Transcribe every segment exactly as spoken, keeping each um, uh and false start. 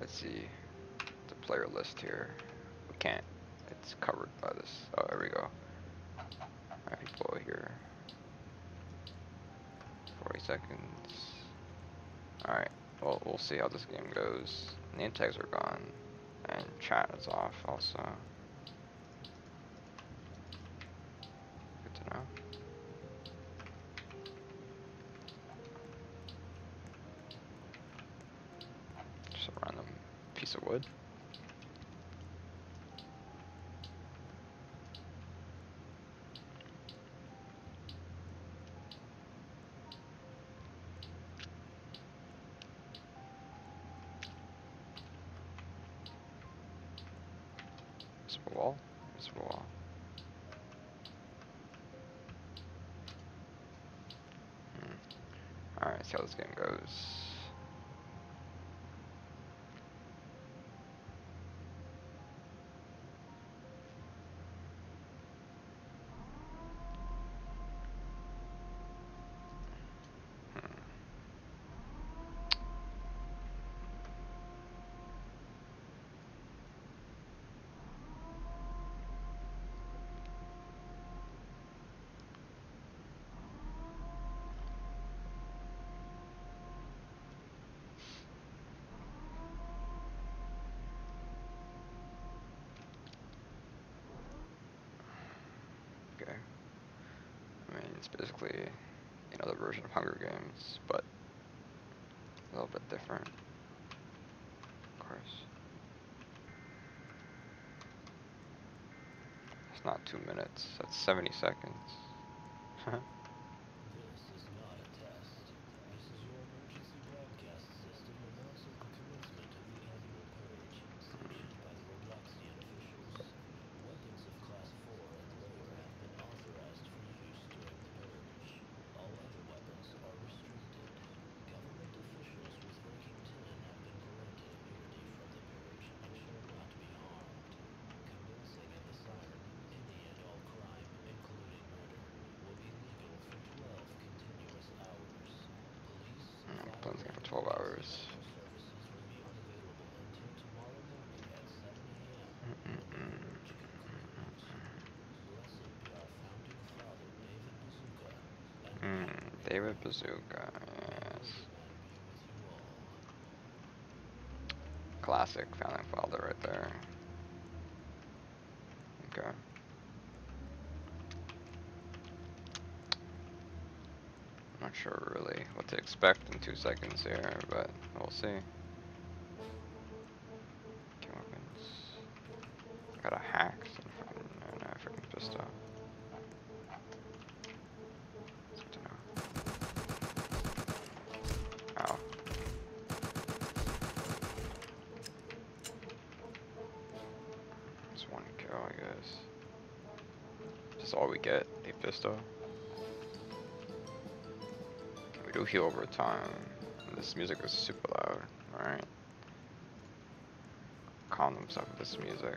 Let's see the player list here. We can't. It's covered by this. Oh, there we go. Alright, people here. forty seconds. Alright, well, we'll see how this game goes. Name tags are gone, and chat is off also. Good to know. Just a random piece of wood. Is a wall? Is a wall? Hmm. Alright, see how this game goes. Okay. I mean, it's basically another version of Hunger Games, but a little bit different, of course. It's not two minutes, that's seventy seconds. This is not a test. This is your emergency broadcast system announcing the commencement of the annual purge, sanctioned by the Robloxian officials. Weapons of Class four and lower have been authorized for use during the purge. All other weapons are restricted. Government officials with ranking ten have been granted immunity from the purge and shall not be harmed. Commencing at the siren, any and all crime, including murder, will be legal for twelve continuous hours. Police, I'm fire, playing this game for and twelve emergency hours. medical services will be unavailable until tomorrow morning at seven a m when the purge concludes. Blessed be our founding father, David Bazooka, and Mm, may the David power Bazooka, of the yes. Boogeyman be with you all. Classic founding father right there. Okay. I'm not sure really what to expect in two seconds here, but we'll see. Game opens. I got a hack and a freaking pistol. It's good to know. Ow. It's one kill, I guess. This is all we get, a pistol. Okay, we do heal over time. This music is super loud. Alright. Calm themselves with this music.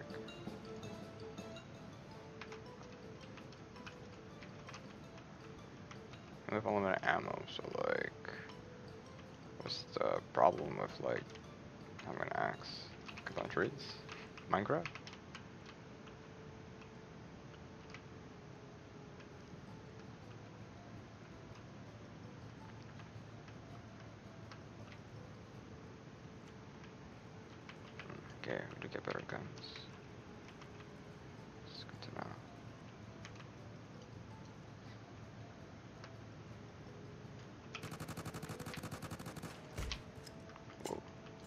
We have unlimited ammo, so like, what's the problem with like having an axe? Click on trees? Minecraft? Okay, we do get better guns. It's good to know. Whoa.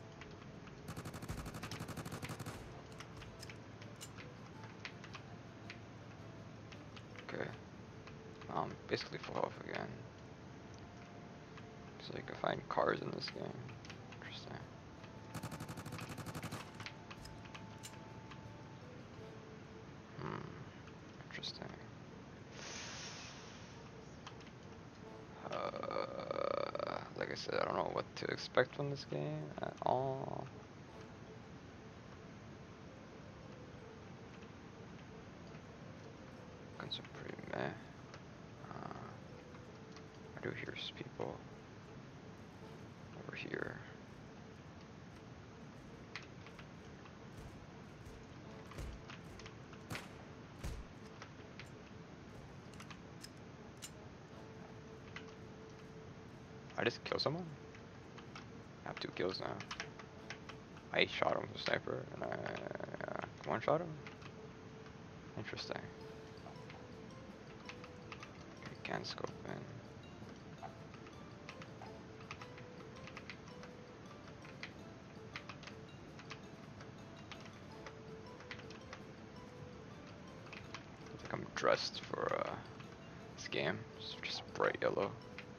Okay. Um, basically full health again. So you can find cars in this game. Interesting. Hmm. Interesting. Uh, like I said, I don't know what to expect from this game at all. Guns are pretty meh. Uh, I do hear people over here. I just killed someone? I have two kills now. I shot him with a sniper, and I uh, one shot him? Interesting. You can scope in. I think I'm dressed for uh, this game. It's just bright yellow.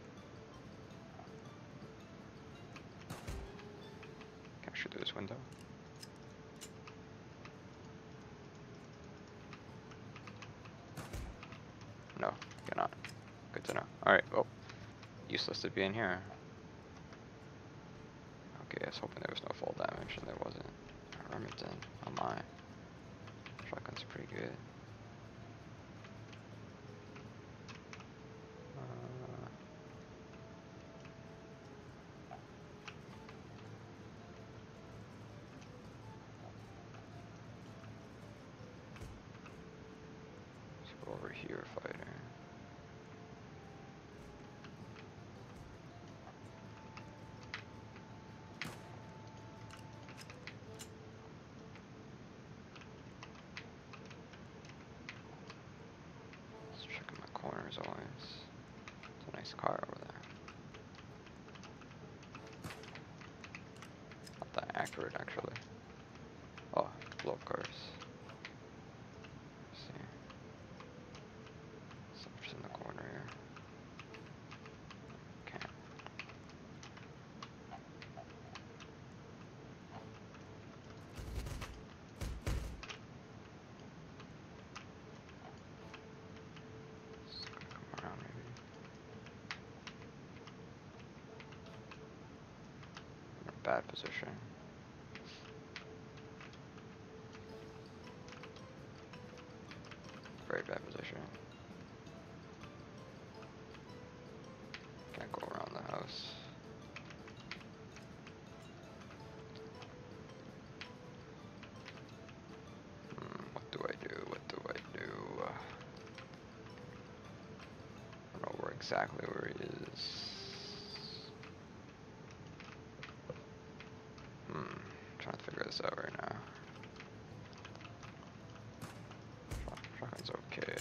Can I shoot through this window? No, cannot. Good to know. Alright, well, useless to be in here. Okay, I was hoping there was no fall damage, and there wasn't. Remington, oh my. Shotgun's pretty good. Uh, let's go over here, fighter. Just checking my corners always. It's a nice car over there. Not that accurate actually. Oh, blow cars. Let's see. Something's in the corner here. Can't. Just gonna come around maybe. In a bad position. Very bad position. Can't go around the house. Hmm, what do I do? What do I do? I don't know where exactly where he is. Hmm, trying to figure this out right now. Shotgun's okay.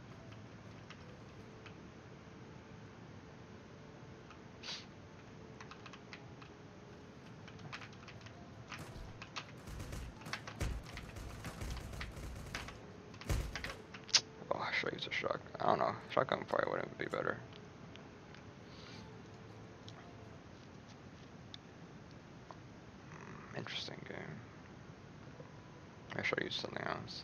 Oh, I should use a shotgun. I don't know. Shotgun probably wouldn't be better. Hmm, interesting game. I should use something else.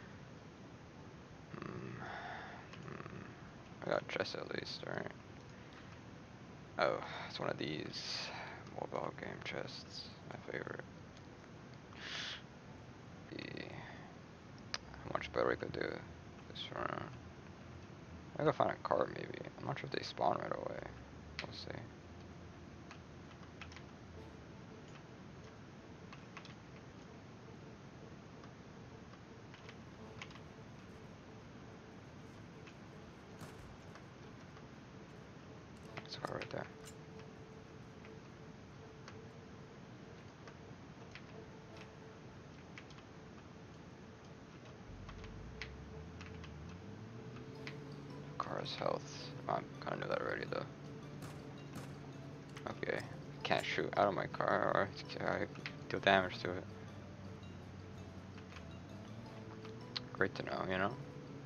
Hmm. Hmm. I got chest at least, alright. Oh, it's one of these mobile game chests. My favorite. The, how much better we could do this round. I gotta find a car maybe. I'm not sure if they spawn right away. We'll see. There's a car right there. Car's health. I kinda knew that already though. Okay. Can't shoot out of my car or I deal damage to it. Great to know, you know?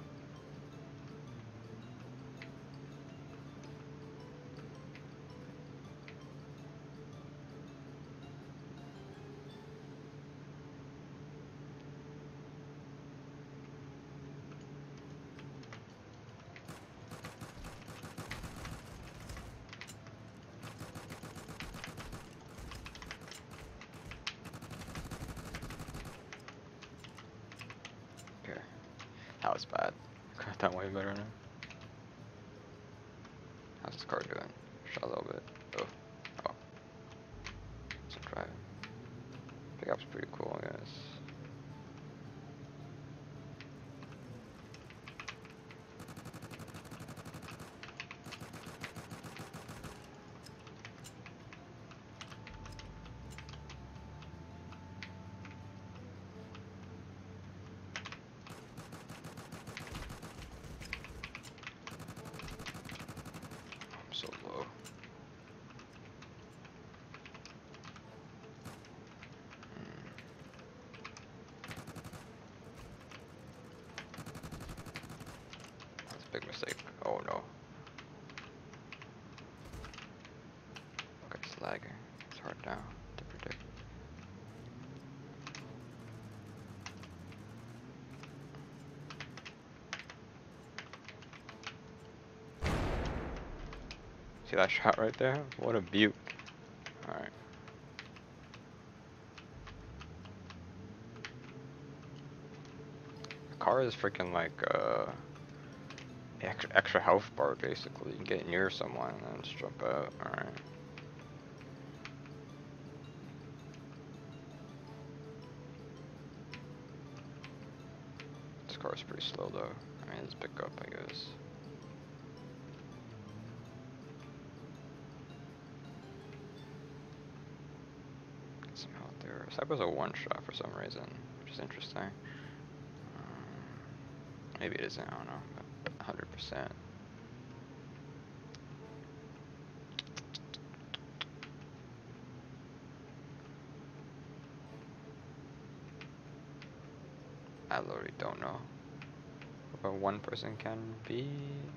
Okay. That was bad. Could have done way better now. How's this car doing? Shot a little bit. Oh. Oh. So driving. Pickup's pretty cool, I guess. now to predict. See that shot right there? What a beaut. Alright. The car is freaking like uh extra, extra health bar basically. You can get near someone and then just jump out. Alright. This car is pretty slow though. I mean, it's pick up, I guess. Get some health there. Cyber's a one shot for some reason, which is interesting. Um, maybe it isn't, I don't know. But one hundred percent. I literally don't know what one person can be.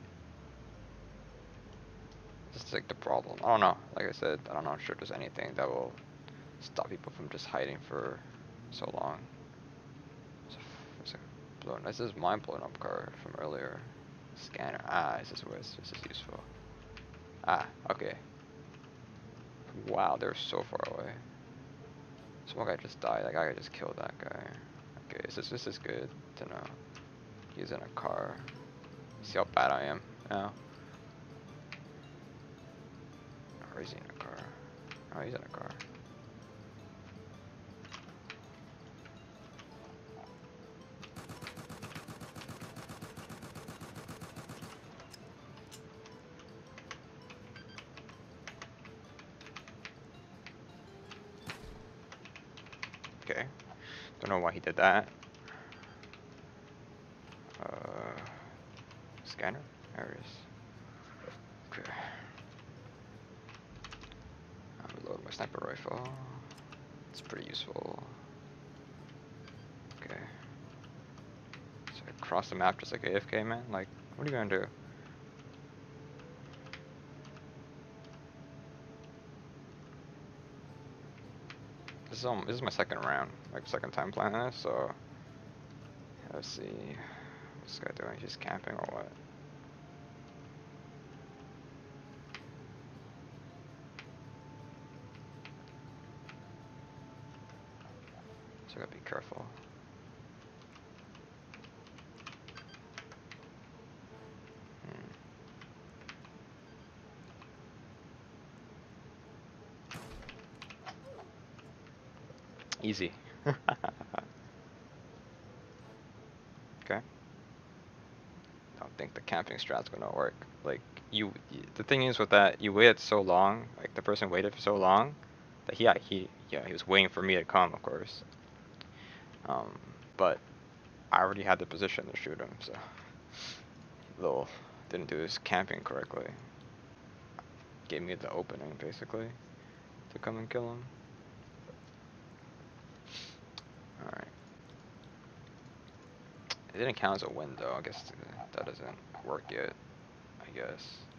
This is like the problem. I don't know. Like I said, I'm not sure there's anything that will stop people from just hiding for so long. There's a blown, this is my blown up car from earlier. Scanner. Ah, this is where this is useful. Ah, okay. Wow, they're so far away. Some guy just died. That guy just killed that guy. Okay, this is, this is good to know. He's in a car. See how bad I am now. Or is he in a car? Oh, he's in a car. Okay. Don't know why he did that. Uh, scanner? There it is. Okay. I'll reload my sniper rifle. It's pretty useful. Okay. So I cross the map just like A F K, man? Like, what are you gonna do? This is, um, this is my second round, like second time playing this, so let's see. What's this guy doing? He's just camping or what? So I gotta be careful. Hmm. Easy. Okay. I don't think the camping strat's gonna work. Like, you, you, the thing is with that, you waited so long, like the person waited for so long, that he, yeah, he, yeah, he was waiting for me to come, of course. Um, but I already had the position to shoot him, so little didn't do his camping correctly. Gave me the opening basically to come and kill him. All right. It didn't count as a win though. I guess that doesn't work yet. I guess.